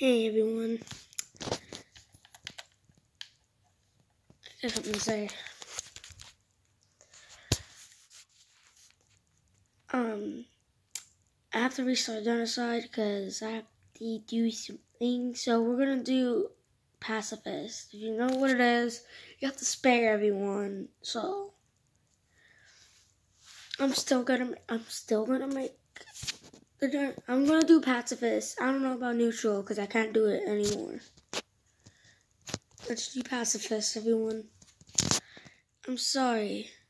Hey everyone, I got something to say. I have to restart genocide because I have to do some things. So we're gonna do pacifist. If you know what it is, you have to spare everyone. So I'm gonna do pacifist. I don't know about neutral because I can't do it anymore. Let's do pacifist, everyone. I'm sorry.